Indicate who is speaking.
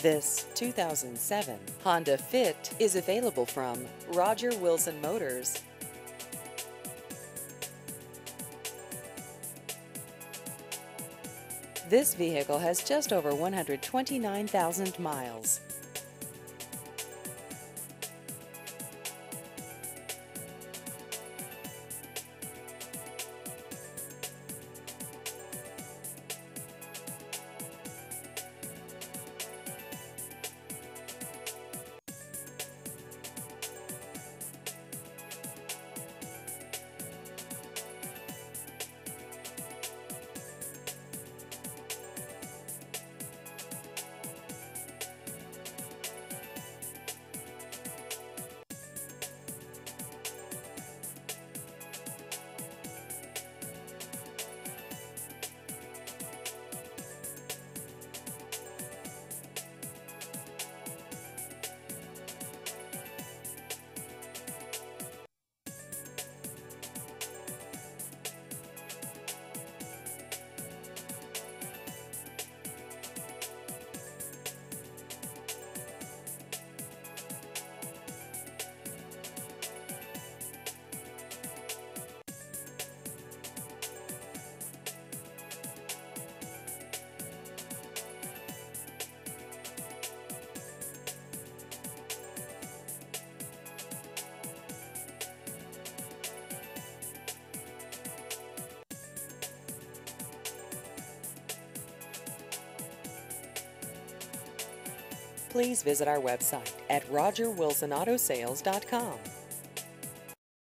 Speaker 1: This 2007 Honda Fit is available from Roger Wilson Motors. This vehicle has just over 129,000 miles. Please visit our website at rogerwilsonautosales.com.